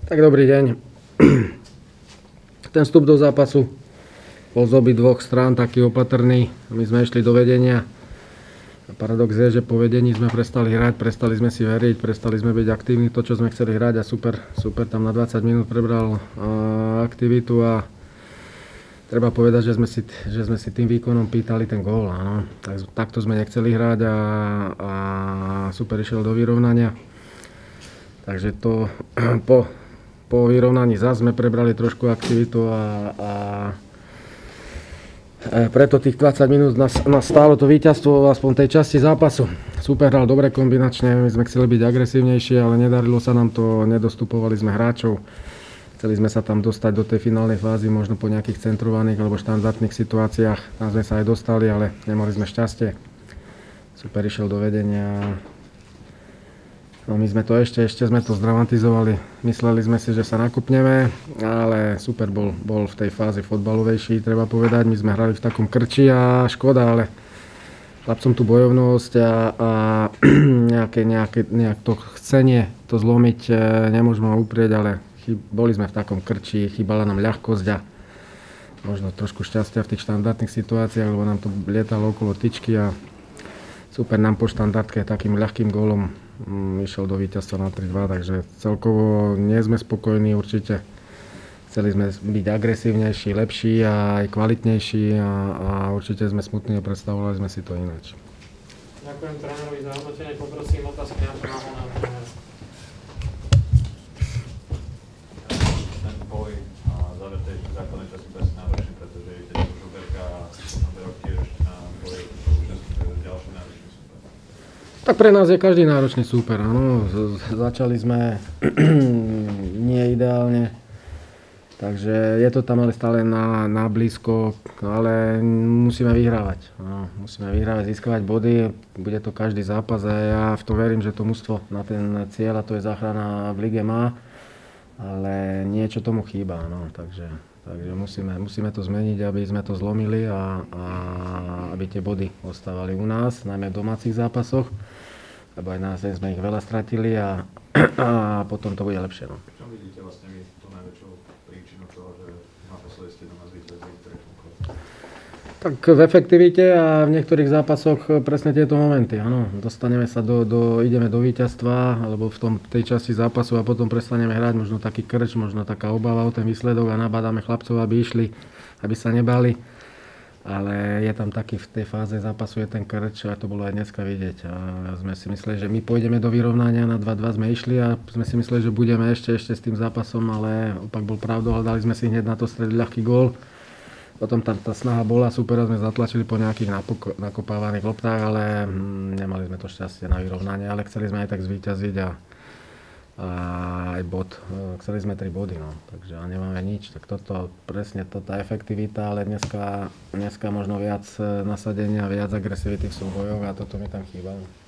Tak dobrý deň. Ten vstup do zápasu bol z obidvoch strán taký opatrný. My sme išli do vedenia. Paradox je, že po vedení sme prestali hrať, prestali sme si veriť, prestali sme byť aktívni to, čo sme chceli hrať a super tam na 20 minút prebral aktivitu a treba povedať, že sme si tým výkonom pýtali ten gól. Áno. Takto sme nechceli hrať a super išiel do vyrovnania. Takže to po vyrovnaní zase sme prebrali trošku aktivitu a preto tých 20 minút nás stálo to víťazstvo aspoň tej časti zápasu. Super hral dobre kombinačne, my sme chceli byť agresívnejšie, ale nedarilo sa nám to, nedostupovali sme hráčov. Chceli sme sa tam dostať do tej finálnej fázy, možno po nejakých centrovaných alebo štandardných situáciách. Tam sme sa aj dostali, ale nemali sme šťastie. Super išiel do vedenia. No my sme to ešte sme to zdramatizovali. Mysleli sme si, že sa nakupneme, ale super bol v tej fáze fotbalovejší, treba povedať. My sme hrali v takom krči a škoda, ale chlapcom tú bojovnosť a nejak to chcenie to zlomiť nemôžeme uprieť, ale boli sme v takom krči, chýbala nám ľahkosť a možno trošku šťastia v tých štandardných situáciách, lebo nám to lietalo okolo tyčky a super nám po štandardke takým ľahkým gólom išiel do víťazstva na 3-2, takže celkovo nie sme spokojní určite. Chceli sme byť agresívnejší, lepší a aj kvalitnejší a určite sme smutní a predstavovali sme si to ináč. Ďakujem trénerovi za hodnotenie, poprosím otázky na trénera. Ten boj a záver tej základnej časti bude asi náročný, pretože idete do Žuberka a Berok tiež na boj ďalší náročný súper. Tak pre nás je každý náročný súper, áno. Začali sme nie ideálne, takže je to tam ale stále na blízko, ale musíme vyhrávať. No, musíme vyhrávať, získavať body, bude to každý zápas a ja v to verím, že to mužstvo na ten cieľ, a to je záchrana v lige má, ale niečo tomu chýba, no, takže musíme to zmeniť, aby sme to zlomili a aby tie body ostávali u nás, najmä v domácich zápasoch, lebo aj nás sme ich veľa stratili a potom to bude lepšie. No. Čo vidíte vlastne vy tú najväčšiu príčinu toho, že naposledy ste doma zvíťazili v treťom kole? Tak v efektivite a v niektorých zápasoch presne tieto momenty, áno. Dostaneme sa ideme do víťazstva, alebo v tej časti zápasu a potom prestaneme hrať, možno taký krč, možno taká obava o ten výsledok a nabádame chlapcov, aby išli, aby sa nebali. Ale je tam taký v tej fáze zápasu je ten krč a to bolo aj dneska vidieť. A sme si mysleli, že my pôjdeme do vyrovnania, na 2-2 sme išli a sme si mysleli, že budeme ešte s tým zápasom, ale opak bol pravdou, ale dali sme si hneď na to stred ľahký gól. Potom tam tá snaha bola, super, sme zatlačili po nejakých nakopávaných loptách, ale nemali sme to šťastie na vyrovnanie, ale chceli sme aj tak zvíťaziť a aj bod. Chceli sme 3 body, no, takže nemáme nič. Tak presne tá efektivita, ale dneska možno viac nasadenia, viac agresivity v súbojoch a toto mi tam chýbalo.